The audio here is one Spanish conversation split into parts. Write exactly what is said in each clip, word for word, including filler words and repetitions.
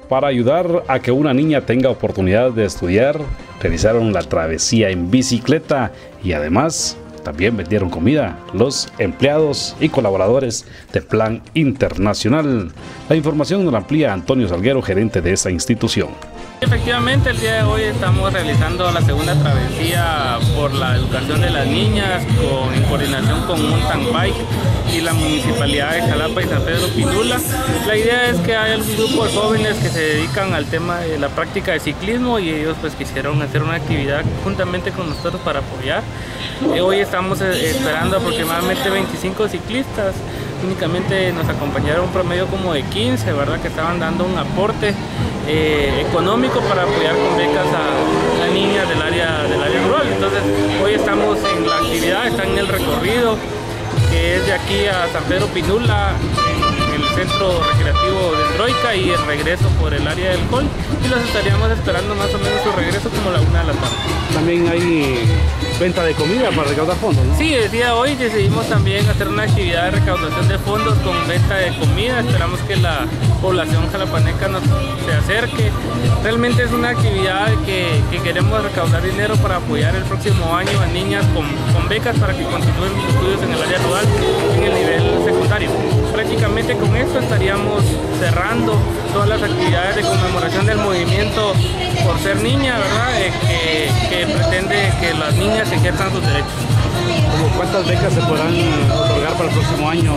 Para ayudar a que una niña tenga oportunidad de estudiar, realizaron la travesía en bicicleta y además también vendieron comida los empleados y colaboradores de Plan Internacional. La información nos la amplía Antonio Salguero, gerente de esta institución. Efectivamente, el día de hoy estamos realizando la segunda travesía por la educación de las niñas con, en coordinación con Mountain Bike y la Municipalidad de Jalapa y San Pedro Pinula. La idea es que hay un grupo de jóvenes que se dedican al tema de la práctica de ciclismo y ellos pues quisieron hacer una actividad juntamente con nosotros para apoyar. Eh, hoy estamos esperando aproximadamente veinticinco ciclistas. Únicamente nos acompañaron un promedio como de quince, ¿verdad? Que estaban dando un aporte eh, económico para apoyar con becas a las niñas del área, del área rural. Entonces hoy estamos en la actividad, está en el recorrido que es de aquí a San Pedro Pinula, en el centro recreativo de Troika, y el regreso por el área del Col, y los estaríamos esperando más o menos su regreso como la una de la tarde. También hay venta de comida para recaudar fondos, ¿no? Sí, el día de hoy decidimos también hacer una actividad de recaudación de fondos con venta de comida. Esperamos que la población jalapaneca nos se acerque. Realmente es una actividad que, que queremos recaudar dinero para apoyar el próximo año a niñas con, con becas para que continúen sus estudios en el área rural en el nivel secundario. Prácticamente con esto estaríamos cerrando todas las actividades de conmemoración del movimiento por ser niña, ¿verdad? Eh, que, que pretende que las niñas ejerzan sus derechos. ¿Cuántas becas se podrán otorgar para el próximo año?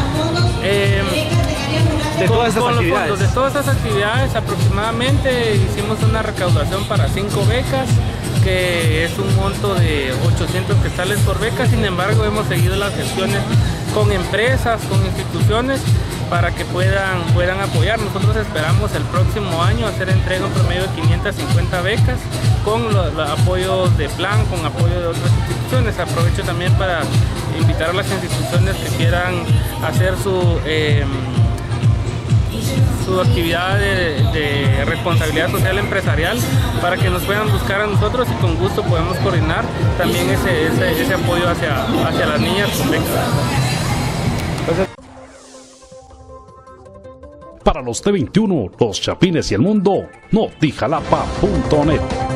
Eh, de con, todas estas con actividades. Los fondos, de todas estas actividades aproximadamente hicimos una recaudación para cinco becas, que es un monto de ochocientos quetzales por beca. Sin embargo, hemos seguido las gestiones con empresas, con instituciones, para que puedan, puedan apoyar. Nosotros esperamos el próximo año hacer entrega en promedio de quinientas cincuenta becas con los, los apoyos de Plan, con apoyo de otras instituciones. Aprovecho también para invitar a las instituciones que quieran hacer su, eh, su actividad de, de responsabilidad social empresarial, para que nos puedan buscar a nosotros y con gusto podemos coordinar también ese, ese, ese apoyo hacia, hacia las niñas con becas. Para los T veintiuno, los Chapines y el mundo, notijalapa punto net.